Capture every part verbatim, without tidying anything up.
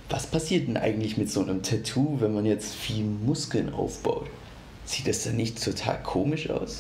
Was passiert denn eigentlich mit so einem Tattoo, wenn man jetzt viel Muskeln aufbaut? Sieht das dann nicht total komisch aus?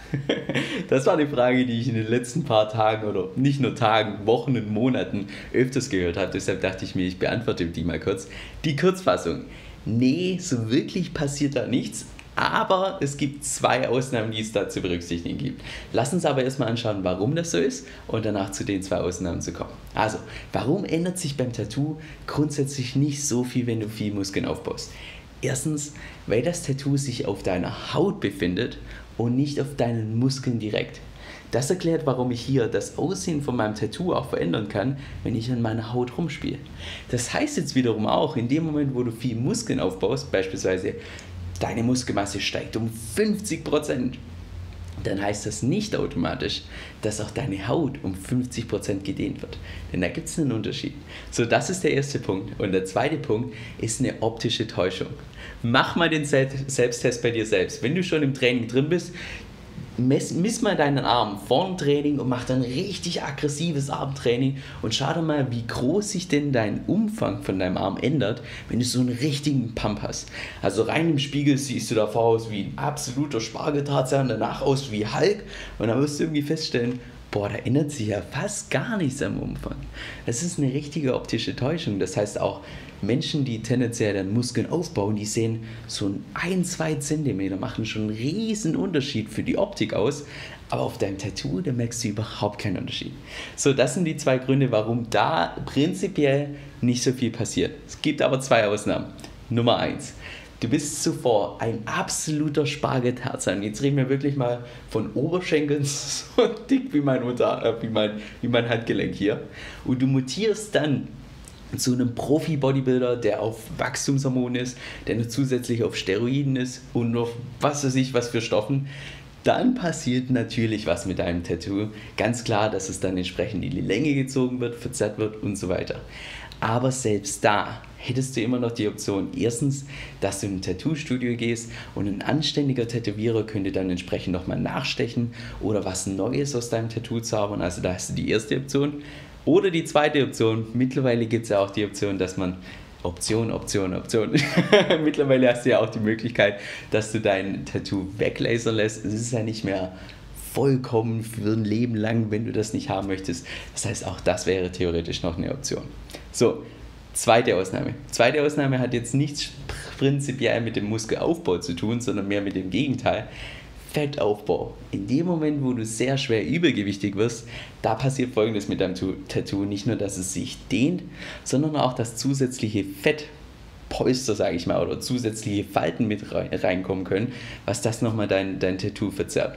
Das war eine Frage, die ich in den letzten paar Tagen oder nicht nur Tagen, Wochen und Monaten öfters gehört habe. Deshalb dachte ich mir, ich beantworte die mal kurz. Die Kurzfassung. Nee, so wirklich passiert da nichts. Aber es gibt zwei Ausnahmen, die es da zu berücksichtigen gibt. Lass uns aber erstmal anschauen, warum das so ist und danach zu den zwei Ausnahmen zu kommen. Also, warum ändert sich beim Tattoo grundsätzlich nicht so viel, wenn du viel Muskeln aufbaust? Erstens, weil das Tattoo sich auf deiner Haut befindet und nicht auf deinen Muskeln direkt. Das erklärt, warum ich hier das Aussehen von meinem Tattoo auch verändern kann, wenn ich an meiner Haut rumspiele. Das heißt jetzt wiederum auch, in dem Moment, wo du viel Muskeln aufbaust, beispielsweise deine Muskelmasse steigt um fünfzig Prozent, dann heißt das nicht automatisch, dass auch deine Haut um fünfzig Prozent gedehnt wird. Denn da gibt es einen Unterschied. So, das ist der erste Punkt. Und der zweite Punkt ist eine optische Täuschung. Mach mal den Selbsttest bei dir selbst. Wenn du schon im Training drin bist, Miss, miss mal deinen Arm vor dem Training und mach dann richtig aggressives Armtraining und schau dir mal, wie groß sich denn dein Umfang von deinem Arm ändert, wenn du so einen richtigen Pump hast. Also rein im Spiegel siehst du davor aus wie ein absoluter Spargeltarzan, danach aus wie Hulk und dann wirst du irgendwie feststellen, boah, da ändert sich ja fast gar nichts am Umfang. Das ist eine richtige optische Täuschung. Das heißt auch, Menschen, die tendenziell dann Muskeln aufbauen, die sehen so ein, ein zwei Zentimeter, machen schon einen riesen Unterschied für die Optik aus. Aber auf deinem Tattoo, da merkst du überhaupt keinen Unterschied. So, das sind die zwei Gründe, warum da prinzipiell nicht so viel passiert. Es gibt aber zwei Ausnahmen. Nummer eins. Du bist zuvor ein absoluter Spargeltarzan. Jetzt reden wir wirklich mal von Oberschenkeln so dick wie mein, Unter, äh, wie mein, wie mein Handgelenk hier. Und du mutierst dann zu einem Profi-Bodybuilder, der auf Wachstumshormonen ist, der noch zusätzlich auf Steroiden ist und auf was weiß ich was für Stoffen. Dann passiert natürlich was mit deinem Tattoo. Ganz klar, dass es dann entsprechend in die Länge gezogen wird, verzerrt wird und so weiter. Aber selbst da hättest du immer noch die Option, erstens, dass du in ein Tattoo-Studio gehst und ein anständiger Tätowierer könnte dann entsprechend nochmal nachstechen oder was Neues aus deinem Tattoo zaubern. Also da hast du die erste Option. Oder die zweite Option, mittlerweile gibt es ja auch die Option, dass man Option, Option, Option. Mittlerweile hast du ja auch die Möglichkeit, dass du dein Tattoo weglasern lässt. Es ist ja nicht mehr vollkommen für ein Leben lang, wenn du das nicht haben möchtest. Das heißt, auch das wäre theoretisch noch eine Option. So, zweite Ausnahme. Zweite Ausnahme hat jetzt nichts prinzipiell mit dem Muskelaufbau zu tun, sondern mehr mit dem Gegenteil. Fettaufbau. In dem Moment, wo du sehr schwer übergewichtig wirst, da passiert Folgendes mit deinem Tattoo. Nicht nur, dass es sich dehnt, sondern auch, dass zusätzliche Fettpolster, sage ich mal, oder zusätzliche Falten mit reinkommen können, was das nochmal dein, dein Tattoo verzerrt.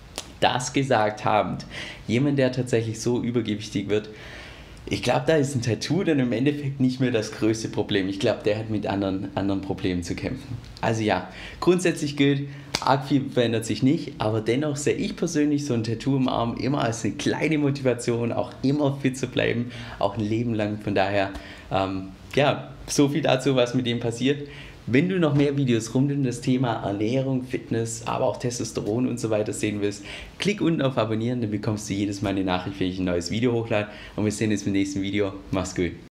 Das gesagt habend, jemand, der tatsächlich so übergewichtig wird, ich glaube, da ist ein Tattoo dann im Endeffekt nicht mehr das größte Problem. Ich glaube, der hat mit anderen, anderen Problemen zu kämpfen. Also ja, grundsätzlich gilt, arg viel verändert sich nicht, aber dennoch sehe ich persönlich so ein Tattoo im Arm immer als eine kleine Motivation, auch immer fit zu bleiben, auch ein Leben lang. Von daher, ähm, ja, so viel dazu, was mit dem passiert. Wenn du noch mehr Videos rund um das Thema Ernährung, Fitness, aber auch Testosteron und so weiter sehen willst, klick unten auf Abonnieren, dann bekommst du jedes Mal eine Nachricht, wenn ich ein neues Video hochlade. Und wir sehen uns im nächsten Video. Mach's gut.